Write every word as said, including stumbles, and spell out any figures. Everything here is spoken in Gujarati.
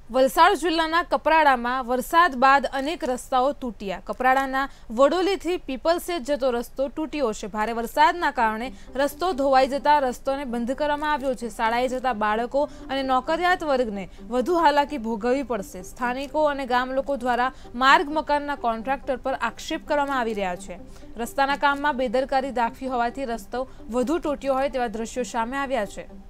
વલસાડ જિલ્લાના કપરાડામાં વરસાદ બાદ અનેક રસ્તાઓ તૂટ્યા। કપરાડાના વડોલીથી પીપલસેજ જતો રસ્તો તૂટ્યો છે। ભારે વરસાદના કારણે રસ્તો ધોવાઈ જતા રસ્તોને બંધ કરવામાં આવ્યો છે। શાળાએ જતા બાળકો અને નોકરિયાત વર્ગને વધુ હાલાકી ભોગવવી પડશે। સ્થાનિકો અને ગામ લોકો દ્વારા માર્ગ મકાનના કોન્ટ્રાક્ટર પર આક્ષેપ કરવામાં આવી રહ્યા છે। રસ્તાના કામમાં બેદરકારી દાખવી હોવાથી રસ્તો વધુ તૂટ્યો હોય તેવા દ્રશ્યો સામે આવ્યા છે।